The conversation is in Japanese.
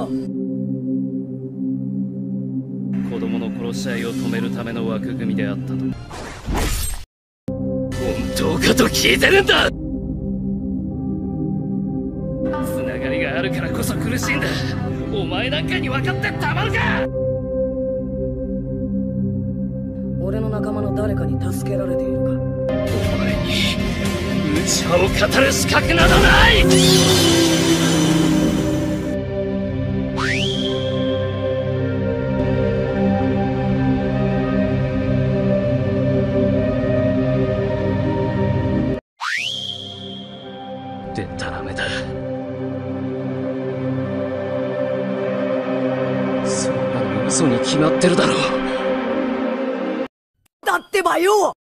子供の殺し合いを止めるための枠組みであったと。本当かと聞いてるんだ。つながりがあるからこそ苦しいんだ。お前なんかに分かってたまるか。 俺の仲間の誰かに助けられているか。 お前に内派を語る資格などない。でたらめだ。そんなの嘘に決まってるだろう。 だってばよ。